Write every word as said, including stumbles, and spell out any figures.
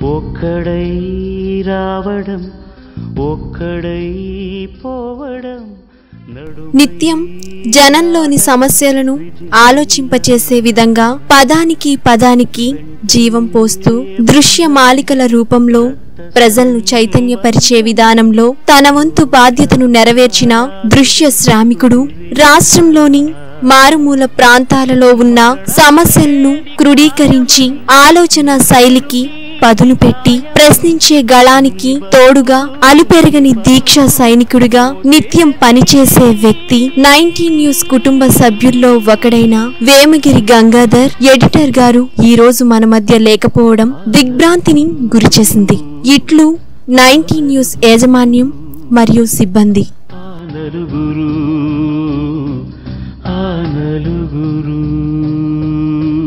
ఒక్కడై రావడం ఒక్కడై పోవడం నిత్యం జనంలోని సమస్యలను ఆలోచింపచేసే విధంగా పదానికి పదానికి జీవం పోస్తూ దృశ్య మాలికల రూపంలో ప్రజలను చైతన్యపరిచే విధానంలో తన వంతు బాధ్యతను నెరవేర్చిన దృశ్య శ్రామికుడు రాష్ట్రంలోని మారుమూల ప్రాంతాలలో ఉన్న సమస్యలను క్రోడీకరించి ఆలోచన శైలికి పదును పెట్టి ప్రశ్నించే గళానికి తోడుగా అలుపెరగని దీక్ష సైనికుడిగా నిత్యం పనిచేసే వ్యక్తి నైన్టీన్ న్యూస్ కుటుంబ సభ్యుల్లో ఒకడైన వేమగిరి గంగాధర్ ఎడిటర్ గారు ఈ రోజు మన మధ్య లేకపోవడం దిగ్భ్రాంతిని గురిచేసింది. ఇట్లు నైన్టీన్ న్యూస్ యాజమాన్యం మరియు సిబ్బంది. ఆ నలుగురు